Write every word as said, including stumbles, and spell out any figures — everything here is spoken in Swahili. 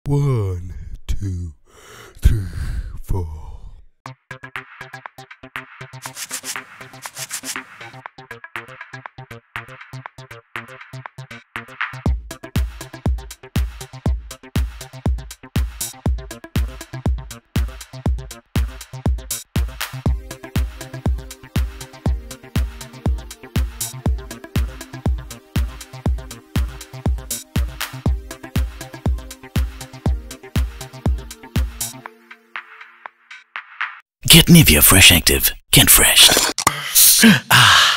One, two, three, four. Get NIVEA Fresh Active. Get fresh. Ah.